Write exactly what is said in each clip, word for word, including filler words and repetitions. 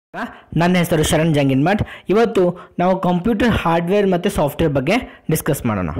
ನನ್ನ ಹೆಸರು ಶರಣ್ ಜಂಗಿನ್ಮಠ್. ಇವತ್ತು ನಾವು ಕಂಪ್ಯೂಟರ್ ಹಾರ್ಡ್ವೇರ್ ಮತ್ತು ಸಾಫ್ಟ್ವೇರ್ ಬಗ್ಗೆ ಡಿಸ್ಕಸ್ ಮಾಡೋಣ.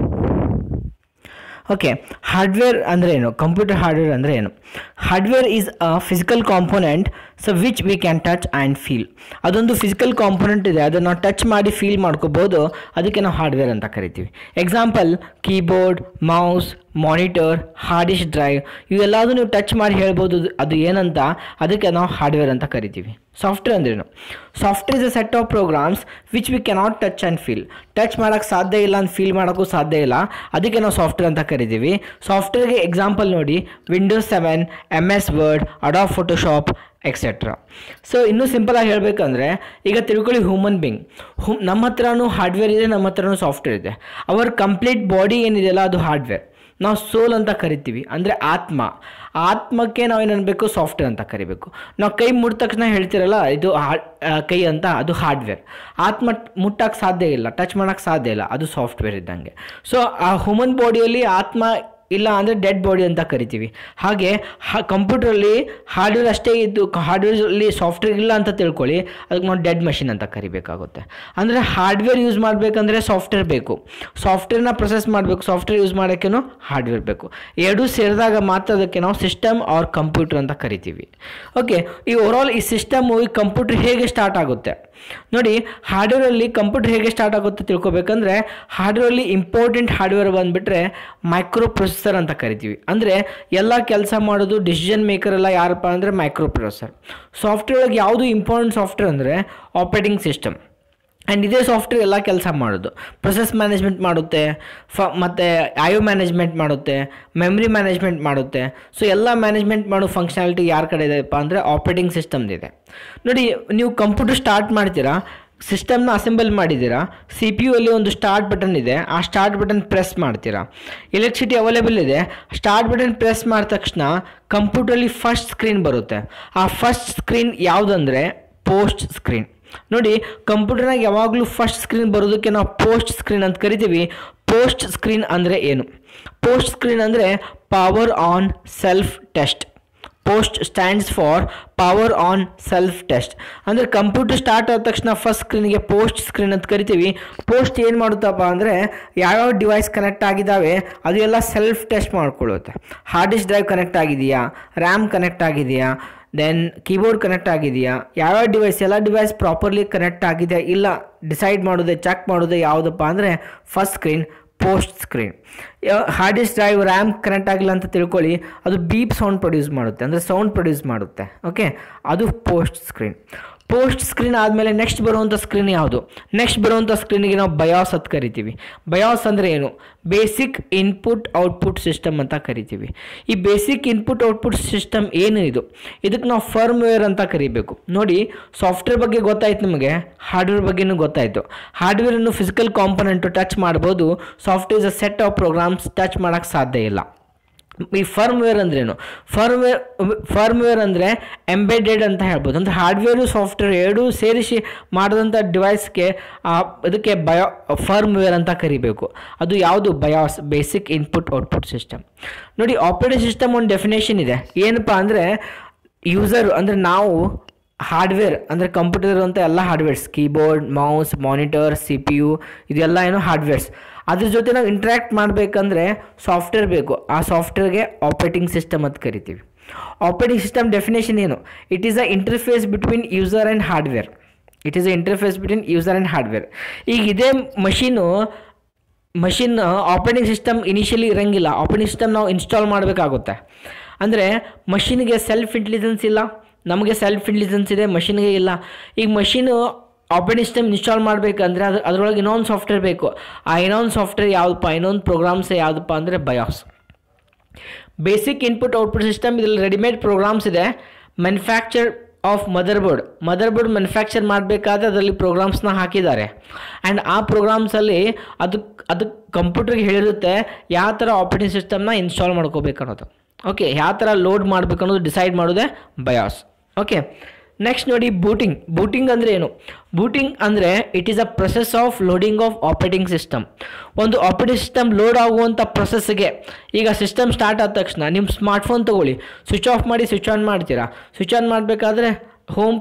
ಓಕೆ, ಹಾರ್ಡ್ವೇರ್ ಅಂದರೆ ಏನು? ಕಂಪ್ಯೂಟರ್ ಹಾರ್ಡ್ವೇರ್ ಅಂದರೆ ಏನು? Hardware is a physical component so which we can touch and feel. ಅದೊಂದು ಫಿಸಿಕಲ್ ಕಾಂಪೋನೆಂಟ್ ಇದೆ, ಅದನ್ನು ನಾವು ಟಚ್ ಮಾಡಿ ಫೀಲ್ ಮಾಡ್ಕೋಬೋದು, ಅದಕ್ಕೆ ನಾವು ಹಾರ್ಡ್ವೇರ್ ಅಂತ ಕರಿತೀವಿ. Example keyboard, mouse, monitor, hard disk drive ಇವೆಲ್ಲದೂ ನೀವು ಟಚ್ ಮಾಡಿ ಹೇಳ್ಬೋದು ಅದು ಏನಂತ, ಅದಕ್ಕೆ ನಾವು ಹಾರ್ಡ್ವೇರ್ ಅಂತ ಕರಿತೀವಿ. ಸಾಫ್ಟ್ವೇರ್ ಅಂದ್ರೇನು? Software is a set of programs which we cannot touch and feel. Touch ಮಾಡೋಕ್ಕೆ ಸಾಧ್ಯ ಇಲ್ಲ ಅಂತ ಫೀಲ್ ಮಾಡೋಕ್ಕೂ ಸಾಧ್ಯ ಇಲ್ಲ, ಅದಕ್ಕೆ ನಾವು ಸಾಫ್ಟ್ವೇರ್ ಅಂತ ಕರಿತೀವಿ. ಸಾಫ್ಟ್ವೇರ್ಗೆ ಎಕ್ಸಾಂಪಲ್ ನೋಡಿ, Windows seven, M S Word, Adobe Photoshop etcetera. So ಇನ್ನೂ ಸಿಂಪಲಾಗಿ ಹೇಳಬೇಕಂದ್ರೆ, ಈಗ ತಿಳ್ಕೊಳ್ಳಿ ಹ್ಯೂಮನ್ ಬೀಯಿಂಗ್, ಹು ನಮ್ಮ ಹತ್ರನೂ ಹಾರ್ಡ್ವೇರ್ ಇದೆ, ನಮ್ಮ ಹತ್ರನೂ ಸಾಫ್ಟ್ವೇರ್ ಇದೆ. ಅವರ ಕಂಪ್ಲೀಟ್ ಬಾಡಿ ಏನಿದೆಯಲ್ಲ ಅದು ಹಾರ್ಡ್ವೇರ್. ನಾವು ಸೋಲ್ ಅಂತ ಕರಿತೀವಿ, ಅಂದರೆ ಆತ್ಮ. ಆತ್ಮಕ್ಕೆ ನಾವು ಏನು ಅನ್ಬೇಕು? ಸಾಫ್ಟ್ವೇರ್ ಅಂತ ಕರಿಬೇಕು. ನಾವು ಕೈ ಮುಟ್ಟ ತಕ್ಷಣ ಹೇಳ್ತಿರಲ್ಲ ಇದು ಕೈ ಅಂತ, ಅದು ಹಾರ್ಡ್ವೇರ್. ಆತ್ಮ ಮುಟ್ಟಕ್ಕೆ ಸಾಧ್ಯ ಇಲ್ಲ, ಟಚ್ ಮಾಡೋಕ್ಕೆ ಸಾಧ್ಯ ಇಲ್ಲ, ಅದು ಸಾಫ್ಟ್ವೇರ್ ಇದ್ದಂಗೆ. ಸೊ ಆ ಹ್ಯೂಮನ್ ಬಾಡಿಯಲ್ಲಿ ಆತ್ಮ ಇಲ್ಲ ಅಂದರೆ ಡೆಡ್ ಬಾಡಿ ಅಂತ ಕರಿತೀವಿ. ಹಾಗೆ ಕಂಪ್ಯೂಟ್ರಲ್ಲಿ ಹಾರ್ಡ್ವೇರ್ ಅಷ್ಟೇ ಇದ್ದು ಹಾರ್ಡ್ವೇರಲ್ಲಿ ಸಾಫ್ಟ್ವೇರ್ ಇಲ್ಲ ಅಂತ ತಿಳ್ಕೊಳ್ಳಿ, ಅದಕ್ಕೆ ನಾವು ಡೆಡ್ ಮಷಿನ್ ಅಂತ ಕರಿಬೇಕಾಗುತ್ತೆ. ಅಂದರೆ ಹಾರ್ಡ್ವೇರ್ ಯೂಸ್ ಮಾಡಬೇಕಂದ್ರೆ ಸಾಫ್ಟ್ವೇರ್ ಬೇಕು, ಸಾಫ್ಟ್ವೇರ್ನ ಪ್ರೊಸೆಸ್ ಮಾಡಬೇಕು, ಸಾಫ್ಟ್ವೇರ್ ಯೂಸ್ ಮಾಡೋಕ್ಕೇನು ಹಾರ್ಡ್ವೇರ್ ಬೇಕು. ಎರಡೂ ಸೇರಿದಾಗ ಮಾತ್ರ ಅದಕ್ಕೆ ನಾವು ಸಿಸ್ಟಮ್ ಆರ್ ಕಂಪ್ಯೂಟರ್ ಅಂತ ಕರಿತೀವಿ. ಓಕೆ, ಈ ಓವರಾಲ್ ಈ ಸಿಸ್ಟಮು ಈ ಕಂಪ್ಯೂಟರ್ ಹೇಗೆ ಸ್ಟಾರ್ಟ್ ಆಗುತ್ತೆ ನೋಡಿ. ಹಾರ್ಡ್ವೇರಲ್ಲಿ ಕಂಪ್ಯೂಟರ್ ಹೇಗೆ ಸ್ಟಾರ್ಟ್ ಆಗುತ್ತೆ ತಿಳ್ಕೊಬೇಕಂದ್ರೆ, ಹಾರ್ಡ್ವೇರಲ್ಲಿ ಇಂಪಾರ್ಟೆಂಟ್ ಹಾರ್ಡ್ವೇರ್ ಬಂದುಬಿಟ್ರೆ ಮೈಕ್ರೋ ಪ್ರೊಸೆಸರ್ ಅಂತ ಕರಿತೀವಿ. ಅಂದರೆ ಎಲ್ಲ ಕೆಲಸ ಮಾಡೋದು ಡಿಸಿಷನ್ ಮೇಕರ್ ಎಲ್ಲ ಯಾರಪ್ಪ ಅಂದರೆ ಮೈಕ್ರೋ ಪ್ರೊಸೆಸರ್. ಸಾಫ್ಟ್ವೇರ್ ಒಳಗೆ ಯಾವುದು ಇಂಪಾರ್ಟೆಂಟ್ ಸಾಫ್ಟ್ವೇರ್ ಅಂದರೆ ಆಪರೇಟಿಂಗ್ ಸಿಸ್ಟಮ್. ಆ್ಯಂಡ್ ಇದೇ ಸಾಫ್ಟ್ವೇರ್ ಎಲ್ಲ ಕೆಲಸ ಮಾಡೋದು, ಪ್ರೊಸೆಸ್ ಮ್ಯಾನೇಜ್ಮೆಂಟ್ ಮಾಡುತ್ತೆ, ಫ ಮತ್ತು ಐ ಒ ಮ್ಯಾನೇಜ್ಮೆಂಟ್ ಮಾಡುತ್ತೆ, ಮೆಮ್ರಿ ಮ್ಯಾನೇಜ್ಮೆಂಟ್ ಮಾಡುತ್ತೆ. ಸೊ ಎಲ್ಲ ಮ್ಯಾನೇಜ್ಮೆಂಟ್ ಮಾಡೋ ಫಂಕ್ಷನಾಲಿಟಿ ಯಾರ ಕಡೆ ಇದೆಯಪ್ಪ ಅಂದರೆ ಆಪರೇಟಿಂಗ್ ಸಿಸ್ಟಮ್ದಿದೆ. ನೋಡಿ, ನೀವು ಕಂಪ್ಯೂಟರ್ ಸ್ಟಾರ್ಟ್ ಮಾಡ್ತೀರಾ, ಸಿಸ್ಟಮ್ನ ಅಸೆಂಬಲ್ ಮಾಡಿದ್ದೀರಾ, ಸಿ ಪಿ ಯು ಅಲ್ಲಿ ಒಂದು ಸ್ಟಾರ್ಟ್ ಬಟನ್ ಇದೆ, ಆ ಸ್ಟಾರ್ಟ್ ಬಟನ್ ಪ್ರೆಸ್ ಮಾಡ್ತೀರಾ. ಎಲೆಕ್ಟ್ರಿಸಿಟಿ ಅವೈಲೇಬಲ್ ಇದೆ, ಸ್ಟಾರ್ಟ್ ಬಟನ್ ಪ್ರೆಸ್ ಮಾಡಿದ ತಕ್ಷಣ ಕಂಪ್ಯೂಟರಲ್ಲಿ ಫಸ್ಟ್ ಸ್ಕ್ರೀನ್ ಬರುತ್ತೆ. ಆ ಫಸ್ಟ್ ಸ್ಕ್ರೀನ್ ಯಾವುದಂದರೆ ಪೋಸ್ಟ್ ಸ್ಕ್ರೀನ್. ನೋಡಿ, ಕಂಪ್ಯೂಟರ್ನಾಗ ಯಾವಾಗಲೂ ಫಸ್ಟ್ ಸ್ಕ್ರೀನ್ ಬರೋದಕ್ಕೆ ನಾವು ಪೋಸ್ಟ್ ಸ್ಕ್ರೀನ್ ಅಂತ ಕರಿತೀವಿ. ಪೋಸ್ಟ್ ಸ್ಕ್ರೀನ್ ಅಂದರೆ ಏನು? ಪೋಸ್ಟ್ ಸ್ಕ್ರೀನ್ ಅಂದರೆ power on self test. POST stands for power on self test. ಅಂದರೆ ಕಂಪ್ಯೂಟರ್ ಸ್ಟಾರ್ಟ್ ಆದ ತಕ್ಷಣ ಫಸ್ಟ್ ಸ್ಕ್ರೀನ್ಗೆ ಪೋಸ್ಟ್ ಸ್ಕ್ರೀನ್ ಅಂತ ಕರಿತೀವಿ. ಪೋಸ್ಟ್ ಏನು ಮಾಡುತ್ತಪ್ಪ ಅಂದರೆ ಯಾವ್ಯಾವ ಡಿವೈಸ್ ಕನೆಕ್ಟ್ ಆಗಿದ್ದಾವೆ ಅದು ಎಲ್ಲ ಸೆಲ್ಫ್ ಟೆಸ್ಟ್ ಮಾಡ್ಕೊಳ್ಳುತ್ತೆ. ಹಾರ್ಡ್ ಡಿಸ್ಕ್ ಡ್ರೈವ್ ಕನೆಕ್ಟ್ ಆಗಿದೆಯಾ, ರ್ಯಾಮ್ ಕನೆಕ್ಟ್ ಆಗಿದೆಯಾ, ದೆನ್ ಕೀಬೋರ್ಡ್ ಕನೆಕ್ಟ್ ಆಗಿದೆಯಾ, ಯಾವ್ಯಾವ ಡಿವೈಸ್ ಎಲ್ಲ ಡಿವೈಸ್ ಪ್ರಾಪರ್ಲಿ ಕನೆಕ್ಟ್ ಆಗಿದೆ ಇಲ್ಲ ಡಿಸೈಡ್ ಮಾಡೋದೆ, ಚೆಕ್ ಮಾಡೋದೆ ಯಾವುದಪ್ಪ ಅಂದರೆ first screen, POST screen. Hard disk drive RAM connect ಆಗಿಲ್ಲ ಅಂತ ತಿಳ್ಕೊಳ್ಳಿ, ಅದು ಬೀಪ್ ಸೌಂಡ್ ಪ್ರೊಡ್ಯೂಸ್ ಮಾಡುತ್ತೆ, ಅಂದರೆ ಸೌಂಡ್ ಪ್ರೊಡ್ಯೂಸ್ ಮಾಡುತ್ತೆ. ಓಕೆ, ಅದು ಪೋಸ್ಟ್ ಸ್ಕ್ರೀನ್. ಪೋಸ್ಟ್ ಸ್ಕ್ರೀನ್ ಆದಮೇಲೆ ನೆಕ್ಸ್ಟ್ ಬರುವಂಥ ಸ್ಕ್ರೀನ್ ಯಾವುದು? ನೆಕ್ಸ್ಟ್ ಬರುವಂಥ ಸ್ಕ್ರೀನಿಗೆ ನಾವು ಬಯಾಸ್ ಅಂತ ಕರಿತೀವಿ. ಬಯಾಸ್ ಅಂದರೆ ಏನು? ಬೇಸಿಕ್ ಇನ್ಪುಟ್ ಔಟ್ಪುಟ್ ಸಿಸ್ಟಮ್ ಅಂತ ಕರಿತೀವಿ. ಈ ಬೇಸಿಕ್ ಇನ್ಪುಟ್ ಔಟ್ಪುಟ್ ಸಿಸ್ಟಮ್ ಏನು ಇದು? ಇದಕ್ಕೆ ನಾವು ಫರ್ಮ್ವೇರ್ ಅಂತ ಕರಿಬೇಕು. ನೋಡಿ, ಸಾಫ್ಟ್ವೇರ್ ಬಗ್ಗೆ ಗೊತ್ತಾಯ್ತು ನಿಮಗೆ, ಹಾರ್ಡ್ವೇರ್ ಬಗ್ಗೆನೂ ಗೊತ್ತಾಯಿತು. ಹಾರ್ಡ್ವೇರನ್ನು ಫಿಸಿಕಲ್ ಕಾಂಪೊನೆಂಟು ಟಚ್ ಮಾಡ್ಬೋದು, software is a set of programs touch ಮಾಡೋಕ್ಕೆ ಸಾಧ್ಯ ಇಲ್ಲ. ಈ ಫರ್ಮ್ವೇರ್ ಅಂದ್ರೇನು? ಫರ್ಮ್ವೇರ್ ಫರ್ಮ್ವೇರ್ ಅಂದರೆ ಎಂಬೆಡೆಡ್ ಅಂತ ಹೇಳ್ಬೋದು. ಅಂದರೆ ಹಾರ್ಡ್ವೇರು ಸಾಫ್ಟ್ವೇರ್ ಎರಡೂ ಸೇರಿಸಿ ಮಾಡಿದಂಥ ಡಿವೈಸ್ಗೆ ಅದಕ್ಕೆ ಬಯೋ ಫರ್ಮ್ವೇರ್ ಅಂತ ಕರಿಬೇಕು. ಅದು ಯಾವುದು? BIOS, basic input output system. ನೋಡಿ, ಆಪರೇಟಿಂಗ್ ಸಿಸ್ಟಮ್ ಒಂದು ಡೆಫಿನೇಷನ್ ಇದೆ. ಏನಪ್ಪ ಅಂದರೆ ಯೂಸರ್ ಅಂದರೆ ನಾವು ಹಾರ್ಡ್ವೇರ್ ಅಂದರೆ ಕಂಪ್ಯೂಟರ್ ಇರುವಂಥ ಎಲ್ಲ hardwares, keyboard, mouse, monitor, C P U ಇದೆಲ್ಲ ಏನು ಹಾರ್ಡ್ವೇರ್ಸ್. ಅದ್ರ ಜೊತೆ ನಾವು ಇಂಟ್ರ್ಯಾಕ್ಟ್ ಮಾಡಬೇಕಂದ್ರೆ ಸಾಫ್ಟ್ವೇರ್ ಬೇಕು. ಆ ಸಾಫ್ಟ್ವೇರ್ಗೆ ಆಪರೇಟಿಂಗ್ ಸಿಸ್ಟಮ್ ಅಂತ ಕರಿತೀವಿ. ಆಪರೇಟಿಂಗ್ ಸಿಸ್ಟಮ್ ಡೆಫಿನೇಷನ್ ಏನು? It is a interface between user and hardware. It is a interface between user and hardware. ಈಗ ಇದೇ machine machine operating system initially ಇರೋಂಗಿಲ್ಲ. ಆಪರೇಟಿಂಗ್ ಸಿಸ್ಟಮ್ ನಾವು ಇನ್ಸ್ಟಾಲ್ ಮಾಡಬೇಕಾಗುತ್ತೆ. ಅಂದರೆ ಮಷಿನ್ಗೆ ಸೆಲ್ಫ್ ಇಂಟೆಲಿಜೆನ್ಸ್ ಇಲ್ಲ, ನಮಗೆ ಸೆಲ್ಫ್ ಇಂಟೆಲಿಜೆನ್ಸ್ ಇದೆ, ಮಷಿನ್ಗೆ ಇಲ್ಲ. ಈಗ ಮಷೀನು ಆಪರೇಟಿಂಗ್ ಸಿಸ್ಟಮ್ ಇನ್ಸ್ಟಾಲ್ ಮಾಡಬೇಕಂದ್ರೆ ಅದು ಅದರೊಳಗೆ ಇನ್ನೊಂದು ಸಾಫ್ಟ್ವೇರ್ ಬೇಕು. ಆ ಇನ್ನೊಂದು ಸಾಫ್ಟ್ವೇರ್ ಯಾವುದಪ್ಪ, ಇನ್ನೊಂದು ಪ್ರೋಗ್ರಾಮ್ಸ್ ಯಾವುದಪ್ಪ ಅಂದರೆ BIOS. Basic input output system ಇದರಲ್ಲಿ ರೆಡಿಮೇಡ್ ಪ್ರೋಗ್ರಾಮ್ಸ್ ಇದೆ. Manufacture of motherboard motherboard manufacture ಮಾಡಬೇಕಾದ್ರೆ ಅದರಲ್ಲಿ ಪ್ರೋಗ್ರಾಮ್ಸ್ನ ಹಾಕಿದ್ದಾರೆ. ಆ್ಯಂಡ್ ಆ ಪ್ರೋಗ್ರಾಮ್ಸಲ್ಲಿ ಅದಕ್ಕೆ ಅದಕ್ಕೆ ಕಂಪ್ಯೂಟರ್ಗೆ ಹೇಳಿರುತ್ತೆ ಯಾವ ಥರ ಆಪರೇಟಿಂಗ್ ಸಿಸ್ಟಮ್ನ ಇನ್ಸ್ಟಾಲ್ ಮಾಡ್ಕೋಬೇಕು ಅನ್ನೋದು. ಓಕೆ, ಯಾವ ಥರ ಲೋಡ್ ಮಾಡಬೇಕು ಅನ್ನೋದು ಡಿಸೈಡ್ ಮಾಡೋದೇ ಬಯಾಸ್. ಓಕೆ, ನೆಕ್ಸ್ಟ್ ನೋಡಿ, ಬೂಟಿಂಗ್. ಬೂಟಿಂಗ್ ಅಂದರೆ ಏನು? ಬೂಟಿಂಗ್ ಅಂದರೆ it is a process of loading of operating system. ಒಂದು ಆಪರೇಟಿಂಗ್ ಸಿಸ್ಟಮ್ ಲೋಡ್ ಆಗುವಂಥ ಪ್ರೊಸೆಸ್ಗೆ, ಈಗ ಸಿಸ್ಟಮ್ ಸ್ಟಾರ್ಟ್ ಆದ ತಕ್ಷಣ ನಿಮ್ಮ ಸ್ಮಾರ್ಟ್ಫೋನ್ ತೊಗೊಳ್ಳಿ, ಸ್ವಿಚ್ ಆಫ್ ಮಾಡಿ ಸ್ವಿಚ್ ಆನ್ ಮಾಡ್ತೀರಾ. ಸ್ವಿಚ್ ಆನ್ ಮಾಡಬೇಕಾದ್ರೆ ಹೋಮ್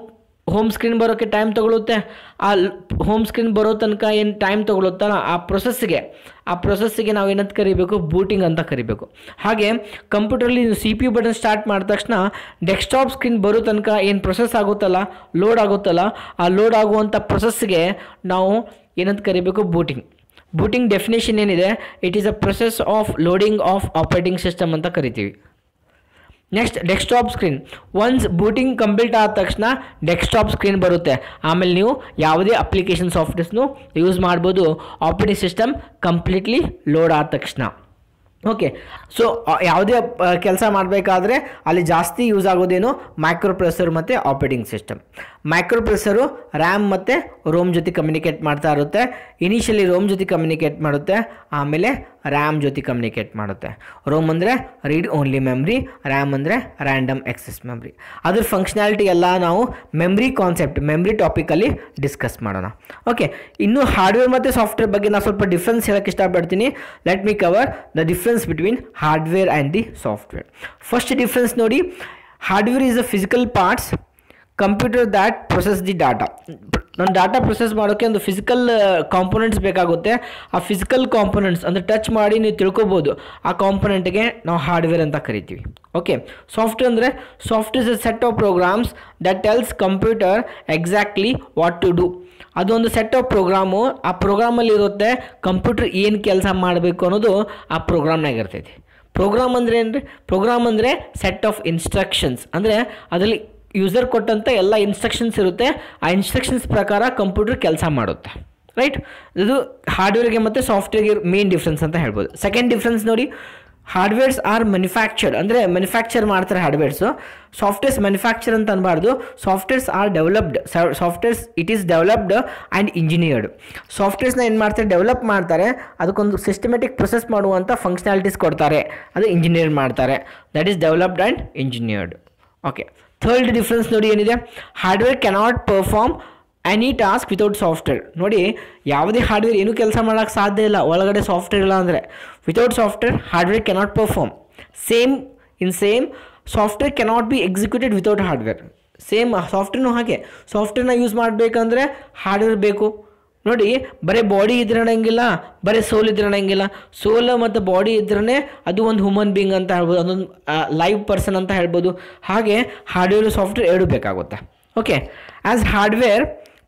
ಹೋಮ್ ಸ್ಕ್ರೀನ್ ಬರೋಕ್ಕೆ ಟೈಮ್ ತೊಗೊಳುತ್ತೆ. ಆ ಹೋಮ್ ಸ್ಕ್ರೀನ್ ಬರೋ ತನಕ ಏನು ಟೈಮ್ ತೊಗೊಳುತ್ತಲ್ಲ ಆ ಪ್ರೊಸೆಸ್ಗೆ ಆ ಪ್ರೊಸೆಸ್ಸಿಗೆ ನಾವು ಏನಂತ ಕರಿಬೇಕು, ಬೂಟಿಂಗ್ ಅಂತ ಕರಿಬೇಕು. ಹಾಗೆ ಕಂಪ್ಯೂಟರ್ಲಿ C P U button start ಮಾಡಿದ ತಕ್ಷಣ ಡೆಸ್ಕ್ಟಾಪ್ ಸ್ಕ್ರೀನ್ ಬರೋ ತನಕ ಏನು ಪ್ರೊಸೆಸ್ ಆಗುತ್ತಲ್ಲ, ಲೋಡ್ ಆಗುತ್ತಲ್ಲ, ಆ ಲೋಡ್ ಆಗುವಂಥ ಪ್ರೊಸೆಸ್ಗೆ ನಾವು ಏನಂತ ಕರಿಬೇಕು, ಬೂಟಿಂಗ್. ಬೂಟಿಂಗ್ ಡೆಫಿನೇಷನ್ ಏನಿದೆ, it is a process of loading of operating system ಅಂತ ಕರಿತೀವಿ. Next desktop screen. Once booting complete ಆದ ತಕ್ಷಣ ಡೆಸ್ಕ್ಟಾಪ್ ಸ್ಕ್ರೀನ್ ಬರುತ್ತೆ. ಆಮೇಲೆ ನೀವು ಯಾವುದೇ ಅಪ್ಲಿಕೇಶನ್ ಸಾಫ್ಟ್ವೇರ್ಸ್ನು ಯೂಸ್ ಮಾಡ್ಬೋದು ಆಪರೇಟಿಂಗ್ ಸಿಸ್ಟಮ್ ಕಂಪ್ಲೀಟ್ಲಿ ಲೋಡ್ ಆದ ತಕ್ಷಣ. ಓಕೆ, ಸೊ ಯಾವುದೇ ಕೆಲಸ ಮಾಡಬೇಕಾದ್ರೆ ಅಲ್ಲಿ ಜಾಸ್ತಿ ಯೂಸ್ ಆಗೋದೇನು, ಮೈಕ್ರೋ ಪ್ರೊಸೆಸರ್ ಮತ್ತು operating system. Microprocessor RAM ಮತ್ತು ರೋಮ್ ಜೊತೆ ಕಮ್ಯುನಿಕೇಟ್ ಮಾಡ್ತಾ ಇರುತ್ತೆ. ಇನಿಷಿಯಲಿ ರೋಮ್ ಜೊತೆ ಕಮ್ಯುನಿಕೇಟ್ ಮಾಡುತ್ತೆ, ಆಮೇಲೆ ರ್ಯಾಮ್ ಜೊತೆ ಕಮ್ಯುನಿಕೇಟ್ ಮಾಡುತ್ತೆ. ರೋಮ್ ಅಂದರೆ ರೀಡ್ ಓನ್ಲಿ ಮೆಮ್ರಿ, ರ್ಯಾಮ್ ಅಂದರೆ ರ್ಯಾಂಡಮ್ ಎಕ್ಸೆಸ್ ಮೆಮ್ರಿ. ಅದ್ರ ಫಂಕ್ಷನಾಲಿಟಿ ಎಲ್ಲ ನಾವು ಮೆಮ್ರಿ ಕಾನ್ಸೆಪ್ಟ್, ಮೆಮ್ರಿ ಟಾಪಿಕಲ್ಲಿ ಡಿಸ್ಕಸ್ ಮಾಡೋಣ. ಓಕೆ, ಇನ್ನು ಹಾರ್ಡ್ವೇರ್ ಮತ್ತು ಸಾಫ್ಟ್ವೇರ್ ಬಗ್ಗೆ ನಾನು ಸ್ವಲ್ಪ ಡಿಫ್ರೆನ್ಸ್ ಹೇಳೋಕ್ಕೆ ಇಷ್ಟಪಡ್ತೀನಿ. Let me cover the difference between hardware and the software. First difference ನೋಡಿ, hardware is a physical parts computer that process the data. ನಾನು ಡಾಟಾ ಪ್ರೊಸೆಸ್ ಮಾಡೋಕ್ಕೆ ಒಂದು ಫಿಸಿಕಲ್ ಕಾಂಪೊನೆಂಟ್ಸ್ ಬೇಕಾಗುತ್ತೆ. ಆ ಫಿಸಿಕಲ್ ಕಾಂಪೊನೆಂಟ್ಸ್ ಅಂದರೆ ಟಚ್ ಮಾಡಿ ನೀವು ತಿಳ್ಕೊಬೋದು, ಆ ಕಾಂಪೊನೆಂಟ್ಗೆ ನಾವು ಹಾರ್ಡ್ವೇರ್ ಅಂತ ಕರಿತೀವಿ. ಓಕೆ, ಸಾಫ್ಟ್ವೇರ್ ಅಂದರೆ software is a set of programs that tells computer exactly what to do. ಅದೊಂದು ಸೆಟ್ ಆಫ್ ಪ್ರೋಗ್ರಾಮು, ಆ ಪ್ರೋಗ್ರಾಮಲ್ಲಿ ಇರುತ್ತೆ ಕಂಪ್ಯೂಟರ್ ಏನು ಕೆಲಸ ಮಾಡಬೇಕು ಅನ್ನೋದು ಆ ಪ್ರೋಗ್ರಾಮ್ನಾಗ ಇರ್ತೈತಿ. ಪ್ರೋಗ್ರಾಮ್ ಅಂದರೆ ಏನು, ಪ್ರೋಗ್ರಾಮ್ ಅಂದರೆ ಸೆಟ್ ಆಫ್ ಇನ್ಸ್ಟ್ರಕ್ಷನ್ಸ್, ಅಂದರೆ ಅದರಲ್ಲಿ ಯೂಸರ್ ಕೊಟ್ಟಂಥ ಎಲ್ಲ ಇನ್ಸ್ಟ್ರಕ್ಷನ್ಸ್ ಇರುತ್ತೆ. ಆ ಇನ್ಸ್ಟ್ರಕ್ಷನ್ಸ್ ಪ್ರಕಾರ ಕಂಪ್ಯೂಟರ್ ಕೆಲಸ ಮಾಡುತ್ತೆ. ರೈಟ್, ಇದು ಹಾರ್ಡ್ವೇರ್ಗೆ ಮತ್ತು ಸಾಫ್ಟ್ವೇರ್ಗೆ ಮೇನ್ ಡಿಫ್ರೆನ್ಸ್ ಅಂತ ಹೇಳ್ಬೋದು. ಸೆಕೆಂಡ್ ಡಿಫ್ರೆನ್ಸ್ ನೋಡಿ, ಹಾರ್ಡ್ವೇರ್ಸ್ ಆರ್ ಮ್ಯಾನುಫ್ಯಾಕ್ಚರ್ಡ್, ಅಂದರೆ ಮ್ಯಾನುಫ್ಯಾಕ್ಚರ್ ಮಾಡ್ತಾರೆ ಹಾರ್ಡ್ವೇರ್ಸು. ಸಾಫ್ಟ್ವೇರ್ಸ್ ಮ್ಯಾನುಫ್ಯಾಕ್ಚರ್ ಅಂತ ಅನ್ಬಾರ್ದು, softwares are developed. Softwares it is developed and engineered. ಸಾಫ್ಟ್ವೇರ್ಸ್ನ ಏನು ಮಾಡ್ತಾರೆ, ಡೆವಲಪ್ ಮಾಡ್ತಾರೆ, ಅದಕ್ಕೊಂದು ಸಿಸ್ಟಮೆಟಿಕ್ ಪ್ರೊಸೆಸ್ ಮಾಡುವಂಥ ಫಂಕ್ಷನಾಲಿಟೀಸ್ ಕೊಡ್ತಾರೆ, ಅದು ಇಂಜಿನಿಯರ್ ಮಾಡ್ತಾರೆ. That is developed and engineered. Okay, third difference ನೋಡಿ ಏನಿದೆ, hardware cannot perform any task without software. ನೋಡಿ, ಯಾವುದೇ ಹಾರ್ಡ್ವೇರ್ ಏನೂ ಕೆಲಸ ಮಾಡೋಕ್ಕೆ ಸಾಧ್ಯ ಇಲ್ಲ ಒಳಗಡೆ ಸಾಫ್ಟ್ವೇರ್ ಇಲ್ಲ ಅಂದರೆ. Without software hardware cannot perform. Same in same software cannot be executed without hardware. Same ಸಾಫ್ಟ್ವೇರ್ನೂ ಹಾಗೆ, ಸಾಫ್ಟ್ವೇರ್ನ ಯೂಸ್ ಮಾಡಬೇಕಂದ್ರೆ ಹಾರ್ಡ್ವೇರ್ ಬೇಕು. ನೋಡಿ, ಬರೀ ಬಾಡಿ ಇದ್ರೆ ನಡೆಯಂಗಿಲ್ಲ, ಬರೀ ಸೋಲ್ ಇದ್ರೆ ನಡೆಯಂಗಿಲ್ಲ. ಸೋಲ್ ಮತ್ತು ಬಾಡಿ ಇದ್ರೇ ಅದು ಒಂದು ಹ್ಯೂಮನ್ ಬೀಯಿಂಗ್ ಅಂತ ಹೇಳ್ಬೋದು, ಅದೊಂದು ಲೈವ್ ಪರ್ಸನ್ ಅಂತ ಹೇಳ್ಬೋದು. ಹಾಗೆ ಹಾರ್ಡ್ವೇರ್ ಸಾಫ್ಟ್ವೇರ್ ಎರಡು ಬೇಕಾಗುತ್ತೆ. Okay, as hardware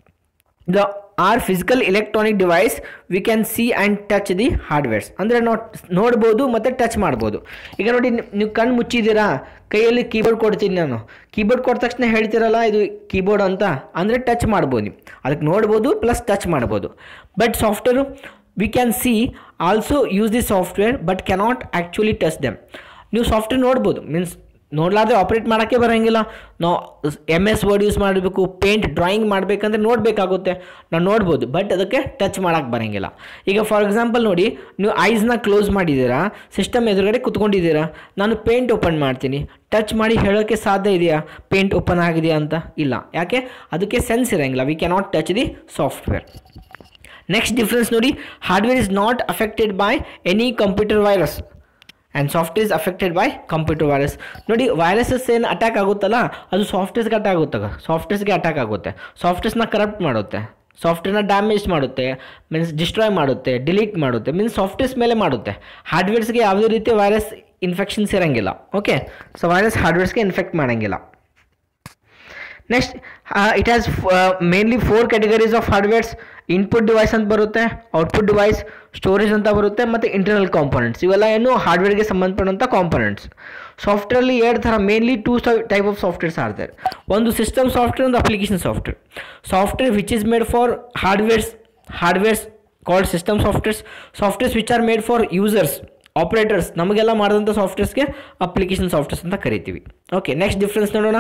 the are physical electronic device we can see and touch the hardwares. ಅಂದರೆ ನಾವು ನೋಡ್ಬೋದು ಮತ್ತು ಟಚ್ ಮಾಡ್ಬೋದು. ಈಗ ನೋಡಿ, ನೀವು ಕಣ್ಣು ಮುಚ್ಚಿದ್ದೀರಾ, ಕೈಯಲ್ಲಿ ಕೀಬೋರ್ಡ್ ಕೊಡ್ತೀನಿ ನಾನು, ಕೀಬೋರ್ಡ್ ಕೊಟ್ಟ ತಕ್ಷಣ ಹೇಳ್ತಿರಲ್ಲ ಇದು ಕೀಬೋರ್ಡ್ ಅಂತ, ಅಂದರೆ ಟಚ್ ಮಾಡ್ಬೋದು ನೀವು, ಅದಕ್ಕೆ ನೋಡ್ಬೋದು ಪ್ಲಸ್ ಟಚ್ ಮಾಡ್ಬೋದು. But software we can see also use the software but cannot actually touch them. ನೀವು ಸಾಫ್ಟ್ವೇರ್ ನೋಡ್ಬೋದು, ಮೀನ್ಸ್ ನೋಡಲಾದ್ರೆ ಆಪ್ರೇಟ್ ಮಾಡೋಕ್ಕೆ ಬರೋಂಗಿಲ್ಲ. ನಾವು ಎಮ್ ಎಸ್ ವರ್ಡ್ ಯೂಸ್ ಮಾಡಬೇಕು, ಪೇಂಟ್ ಡ್ರಾಯಿಂಗ್ ಮಾಡಬೇಕಂದ್ರೆ ನೋಡಬೇಕಾಗುತ್ತೆ, ನಾವು ನೋಡ್ಬೋದು, ಬಟ್ ಅದಕ್ಕೆ ಟಚ್ ಮಾಡೋಕ್ಕೆ ಬರೋಂಗಿಲ್ಲ. ಈಗ ಫಾರ್ ಎಕ್ಸಾಂಪಲ್ ನೋಡಿ, ನೀವು ಐಸ್ನ ಕ್ಲೋಸ್ ಮಾಡಿದ್ದೀರಾ, ಸಿಸ್ಟಮ್ ಎದುರುಗಡೆ ಕುತ್ಕೊಂಡಿದ್ದೀರಾ, ನಾನು ಪೇಂಟ್ ಓಪನ್ ಮಾಡ್ತೀನಿ, ಟಚ್ ಮಾಡಿ ಹೇಳೋಕ್ಕೆ ಸಾಧ್ಯ ಇದೆಯಾ ಪೇಂಟ್ ಓಪನ್ ಆಗಿದೆಯಾ ಅಂತ? ಇಲ್ಲ. ಯಾಕೆ? ಅದಕ್ಕೆ ಸೆನ್ಸ್ ಇರೋಂಗಿಲ್ಲ. We cannot touch the software. Next difference ನೋಡಿ, hardware is not affected by any computer virus and software is affected by computer virus. ನೋಡಿ, ವೈರಸಸ್ ಏನು ಅಟ್ಯಾಕ್ ಆಗುತ್ತಲ್ಲ ಅದು ಸಾಫ್ಟ್ವೇರ್ಸ್ಗೆ ಅಟ್ಯಾಕ್ ಆಗುತ್ತೆ, ಸಾಫ್ಟ್ವೇರ್ಸ್ಗೆ ಅಟ್ಯಾಕ್ ಆಗುತ್ತೆ, ಸಾಫ್ಟ್ವೇರ್ಸ್ನ ಕರಪ್ಟ್ ಮಾಡುತ್ತೆ, ಸಾಫ್ಟ್ವೇರ್ನ ಡ್ಯಾಮೇಜ್ ಮಾಡುತ್ತೆ, ಮೀನ್ಸ್ ಡಿಸ್ಟ್ರಾಯ್ ಮಾಡುತ್ತೆ, ಡಿಲೀಟ್ ಮಾಡುತ್ತೆ, ಮೀನ್ಸ್ ಸಾಫ್ಟ್ವೇರ್ಸ್ ಮೇಲೆ ಮಾಡುತ್ತೆ. ಹಾರ್ಡ್ವೇರ್ಸ್ಗೆ ಯಾವುದೇ ರೀತಿ ವೈರಸ್ ಇನ್ಫೆಕ್ಷನ್ಸ್ ಇರೋಂಗಿಲ್ಲ. ಓಕೆ, ಸೊ ವೈರಸ್ ಹಾರ್ಡ್ವೇರ್ಸ್ಗೆ ಇನ್ಫೆಕ್ಟ್ ಮಾಡೋಂಗಿಲ್ಲ. Next, it has mainly four categories of hardwares. Input device ಅಂತ ಬರುತ್ತೆ, ಔಟ್ಪುಟ್ ಡಿವೈಸ್, ಸ್ಟೋರೇಜ್ ಅಂತ ಬರುತ್ತೆ, ಮತ್ತು ಇಂಟರ್ನಲ್ ಕಾಂಪೊನೆಂಟ್ಸ್. ಇವೆಲ್ಲ ಏನು ಹಾರ್ಡ್ವೇರ್ಗೆ ಸಂಬಂಧಪಟ್ಟಂಥ ಕಾಂಪೊನೆಂಟ್ಸ್. ಸಾಫ್ಟ್ವೇರಲ್ಲಿ ಎರಡು ಥರ, mainly two type of softwares ಆಡ್ತಾರೆ. ಒಂದು ಸಿಸ್ಟಮ್ ಸಾಫ್ಟ್ವೇರ್, ಒಂದು application software. Software which is made for hardwares hardwares called system softwares. Softwares which are made for users, operators, ನಮಗೆಲ್ಲ ಮಾಡಿದಂಥ ಸಾಫ್ಟ್ವೇರ್ಸ್ಗೆ ಅಪ್ಲಿಕೇಶನ್ ಸಾಫ್ಟ್ವೇರ್ಸ್ ಅಂತ ಕರಿತೀವಿ. ಓಕೆ, ನೆಕ್ಸ್ಟ್ ಡಿಫ್ರೆನ್ಸ್ ನೋಡೋಣ.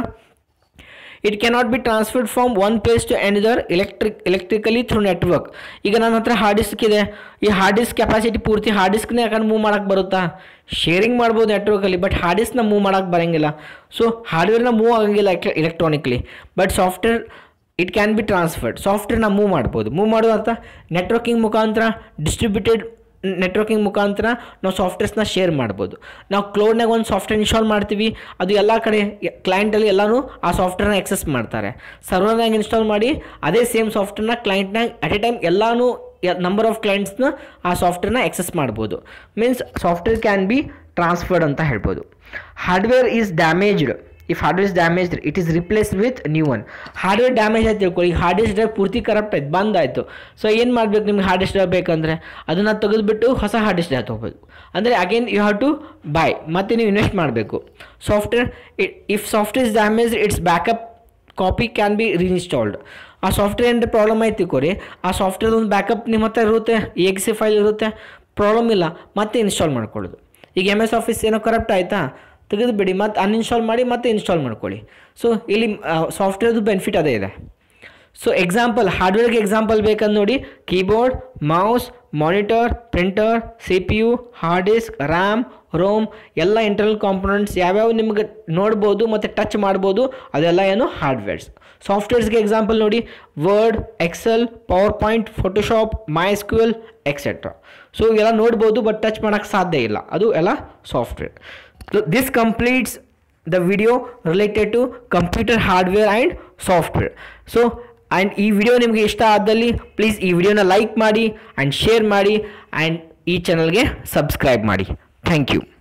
It cannot be transferred from one place to another electric electrically through network. ಈಗ ನನ್ನ ಹತ್ರ hard disk ಇದೆ, ಈ ಹಾರ್ಡ್ ಡಿಸ್ಕ್ ಕೆಪಾಸಿಟಿ ಪೂರ್ತಿ ಹಾರ್ಡ್ ಡಿಸ್ಕ್ನೇ ಯಾಕಂದ್ರೆ ಮೂವ್ ಮಾಡೋಕ್ಕೆ ಬರುತ್ತಾ? ಶೇರಿಂಗ್ ಮಾಡ್ಬೋದು ನೆಟ್ವರ್ಕಲ್ಲಿ, ಬಟ್ ಹಾರ್ಡ್ ಡಿಸ್ಕ್ನ ಮೂವ್ ಮಾಡೋಕ್ಕೆ ಬರೋಂಗಿಲ್ಲ. ಸೊ ಹಾರ್ಡ್ವೇರ್ನ ಮೂವ್ ಆಗಂಗಿಲ್ಲ electronically, but software it can be transferred. ಸಾಫ್ಟ್ವೇರ್ನ ಮೂವ್ ಮಾಡ್ಬೋದು. ಮೂವ್ ಮಾಡೋ ಅರ್ಥ ನೆಟ್ವರ್ಕಿಂಗ್ ಮುಖಾಂತರ ಡಿಸ್ಟ್ರಿಬ್ಯೂಟೆಡ್ ನೆಟ್ವರ್ಕಿಂಗ್ ಮುಖಾಂತರ ನಾವು ಸಾಫ್ಟ್ವೇರ್ಸ್ನ ಶೇರ್ ಮಾಡ್ಬೋದು. ನಾವು ಕ್ಲೌಡ್ನಾಗ ಒಂದು ಸಾಫ್ಟ್ವೇರ್ ಇನ್ಸ್ಟಾಲ್ ಮಾಡ್ತೀವಿ, ಅದು ಎಲ್ಲ ಕಡೆ ಕ್ಲೈಂಟಲ್ಲಿ ಎಲ್ಲನೂ ಆ ಸಾಫ್ಟ್ವೇರ್ನ ಆಕ್ಸೆಸ್ ಮಾಡ್ತಾರೆ. ಸರ್ವರ್ನಾಗ ಇನ್ಸ್ಟಾಲ್ ಮಾಡಿ ಅದೇ ಸೇಮ್ ಸಾಫ್ಟ್ವೇರ್ನ ಕ್ಲೈಂಟ್ನಾಗ ಅಟ್ ಎ ಟೈಮ್ ಎಲ್ಲನೂ ನಂಬರ್ ಆಫ್ ಕ್ಲೈಂಟ್ಸ್ನ ಆ ಸಾಫ್ಟ್ವೇರ್ನ ಆಕ್ಸೆಸ್ ಮಾಡ್ಬೋದು. Means software can be transferred ಅಂತ ಹೇಳ್ಬೋದು. Hardware is damaged. If hardware is damaged it is replaced with new one. Hardware damage ಆಯ್ತು ತಿಳ್ಕೊಳ್ಳಿ, ಈಗ ಹಾರ್ಡ್ ಡಿಸ್ಕ್ ಡ್ರೈವ್ ಪೂರ್ತಿ ಕರಪ್ಟ್ ಆಯ್ತು, ಬಂದಾಯಿತು. ಸೊ ಏನು ಮಾಡಬೇಕು, ನಿಮ್ಗೆ ಹಾರ್ಡ್ ಡಿಸ್ಕ್ ಡ್ರೈವ್ ಬೇಕಂದರೆ ಅದನ್ನು ತೆಗೆದುಬಿಟ್ಟು ಹೊಸ ಹಾರ್ಡ್ ಡಿಸ್ಕ್ ಡ್ರೈವ್ ತೊಗೋಬೇಕು. ಅಂದರೆ again you have to buy, ಮತ್ತೆ ನೀವು ಇನ್ವೆಸ್ಟ್ ಮಾಡಬೇಕು. Software if software is damaged its backup copy can be reinstalled. ಆ ಸಾಫ್ಟ್ವೇರ್ ಏನಾರ ಪ್ರಾಬ್ಲಮ್ ಆಯ್ತು ಕೊರಿ, ಆ ಸಾಫ್ಟ್ವೇರ್ ಒಂದು ಬ್ಯಾಕಪ್ ನಿಮ್ಮ ಹತ್ರ ಇರುತ್ತೆ, ಎಕ್ಸಿ ಫೈಲ್ ಇರುತ್ತೆ, ಪ್ರಾಬ್ಲಮ್ ಇಲ್ಲ, ಮತ್ತೆ ಇನ್ಸ್ಟಾಲ್ ಮಾಡ್ಕೊಳ್ಳೋದು. ಈಗ ಎಮ್ ಎಸ್ ಆಫೀಸ್ ಏನೋ ಕರಪ್ಟ್ ಆಯಿತಾ, ತೆಗೆದುಬಿಡಿ, ಮತ್ತು ಅನ್ಇನ್ಸ್ಟಾಲ್ ಮಾಡಿ ಮತ್ತೆ ಇನ್ಸ್ಟಾಲ್ ಮಾಡ್ಕೊಳ್ಳಿ. ಸೊ ಇಲ್ಲಿ ಸಾಫ್ಟ್ವೇರ್ದು ಬೆನಿಫಿಟ್ ಅದೇ ಇದೆ. ಸೊ ಎಕ್ಸಾಂಪಲ್, ಹಾರ್ಡ್ವೇರ್ಗೆ ಎಕ್ಸಾಂಪಲ್ ಬೇಕಂದು ನೋಡಿ, keyboard, mouse, monitor, printer, C P U, hard disk, RAM, ROM ಎಲ್ಲ ಇಂಟರ್ನಲ್ ಕಾಂಪೊನೆಂಟ್ಸ್ ಯಾವ್ಯಾವ ನಿಮ್ಗೆ ನೋಡ್ಬೋದು ಮತ್ತು ಟಚ್ ಮಾಡ್ಬೋದು, ಅದೆಲ್ಲ ಏನು ಹಾರ್ಡ್ವೇರ್ಸ್. ಸಾಫ್ಟ್ವೇರ್ಸ್ಗೆ ಎಕ್ಸಾಂಪಲ್ ನೋಡಿ, Word, Excel, PowerPoint, Photoshop, MySQL etcetera. So ಇವೆಲ್ಲ ನೋಡ್ಬೋದು, ಬಟ್ ಟಚ್ ಮಾಡೋಕ್ಕೆ ಸಾಧ್ಯ ಇಲ್ಲ, ಅದು ಎಲ್ಲ software. So this completes the video related to computer hardware and software. So and ಈ ವಿಡಿಯೋ ನಿಮಗೆ ಇಷ್ಟ ಆದಲ್ಲಿ ಪ್ಲೀಸ್ ಈ ವಿಡಿಯೋನ ಲೈಕ್ ಮಾಡಿ ಆ್ಯಂಡ್ ಶೇರ್ ಮಾಡಿ ಆ್ಯಂಡ್ ಈ ಚಾನಲ್ಗೆ ಸಬ್ಸ್ಕ್ರೈಬ್ ಮಾಡಿ. Thank you.